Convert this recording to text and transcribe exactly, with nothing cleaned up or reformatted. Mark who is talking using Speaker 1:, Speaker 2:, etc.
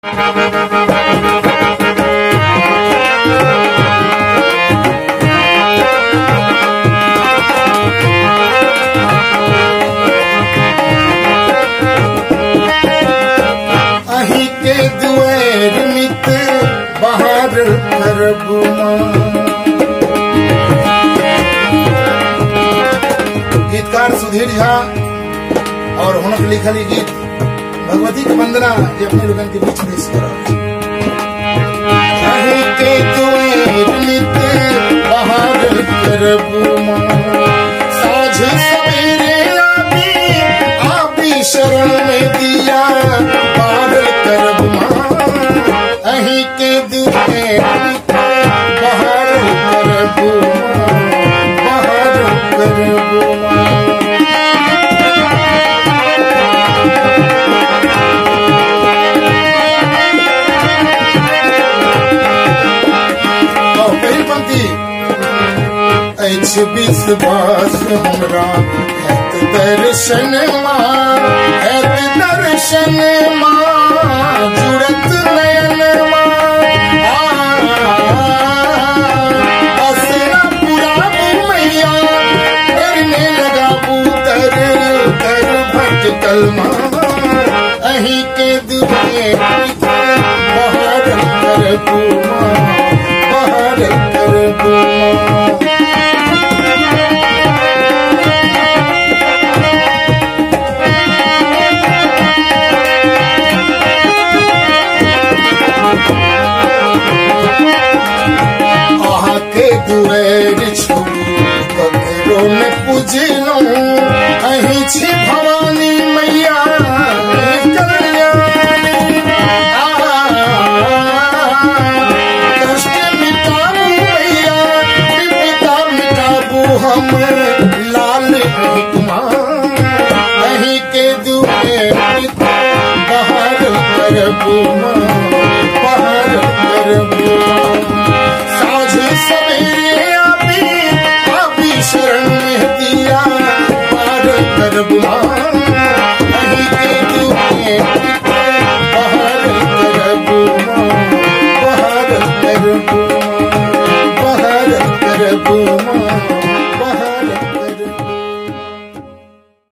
Speaker 1: अही के दुएर नित बाहर करबुमा। गीतकार सुधीर झा और हुनक लिखल गीत भगवती के वंदना ये अपने लोगन के बीच पेश करो। अही के दुएर नित बाहर करबुमा, साँझ सवेरे आबी आबी शरण में दिया पार करबुमा। अही के दुएर नित बाहर करबुमा, बाहर करबुमा। विश्वास हमरा हैत दर्शन माँ, हैत दर्शन माँ, जुड़त नयन माँ। असरा पुराबू मैया करने लगा पुतर कर भटकल माँ। अही के दुए बाहर करबू माँ, बाहर करबू माँ। दुएर छु ककरो न पूजलो, अही छी भवानी मैया कल्याणी। कष्ट मिटाबू मैया विपदा मिटाबू हम लाल कुमा। अही के दुएर बाहर करबू